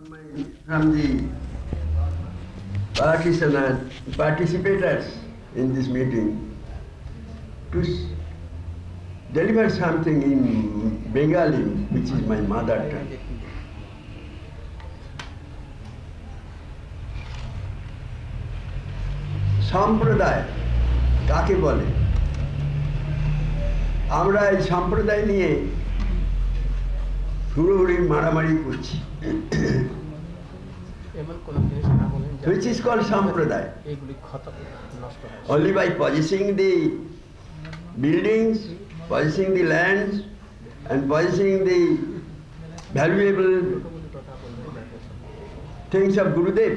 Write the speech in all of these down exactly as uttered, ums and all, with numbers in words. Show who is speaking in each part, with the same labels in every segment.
Speaker 1: from the participants, participators in this meeting to deliver something in Bengali, which is my mother tongue. সম্প্রদায় কাকে বলে? আমরা এই সম্প্রদায় নিয়ে হুড়োহুড়ি মারামারি করছি, which is called সম্প্রদায়. Only by possessing the buildings, possessing the lands, and possessing the valuable things of Gurudev,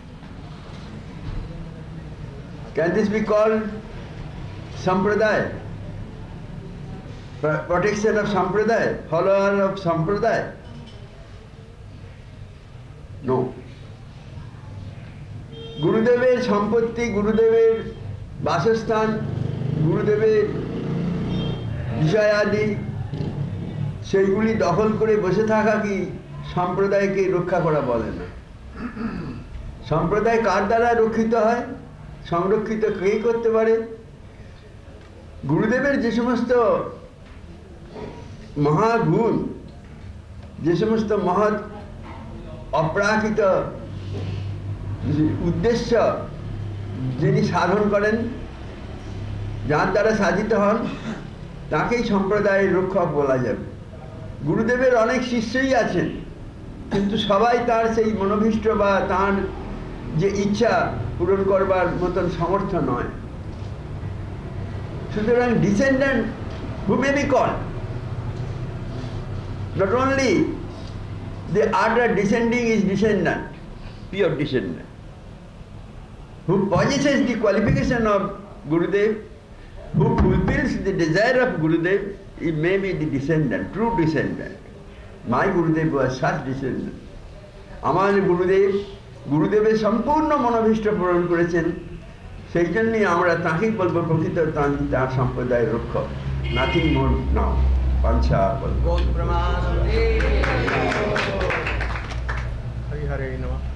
Speaker 1: can this be called Sampradaya? Protection of Sampradaya, follower of Sampradaya? No. Gurudever সম্পত্তি, গুরুদেবের বাসস্থান, গুরুদেবের বিষয়াদি সেইগুলি দখল করে বসে থাকা কি সম্প্রদায়কে রক্ষা করা বলে না? সম্প্রদায় কার দ্বারা রক্ষিত হয়, সংরক্ষিত কে করতে পারে? গুরুদেবের যে সমস্ত মহাগুণ, যে সমস্ত মহৎ অপ্রাকৃত উদ্দেশ্য যিনি সাধন করেন, যার দ্বারা সাধিত হন, তাকেই সম্প্রদায়ের রক্ষক বলা যাবে। গুরুদেবের অনেক শিষ্যই আছেন, কিন্তু সবাই তার সেই মনোভীষ্ট বা তার যে ইচ্ছা পূরণ করবার মতন সমর্থ নয়। সুতরাং descendant who may be called, not only the order descending is descendant, pure descendant, who possesses the qualification of Gurudev, who fulfills the desire of Gurudev, he may be the descendant, true descendant. My Gurudev was such descendant. আমার গুরুদেব গুরুদেবের সম্পূর্ণ মনোভীষ্ট পূরণ করেছেন, সেই জন্যই আমরা তাঁকেই বলবো প্রকৃত তার সম্প্রদায়ের রক্ষক। নাথিং মোর নাও। পাঞ্চা বলবো। হরি হরে নমঃ।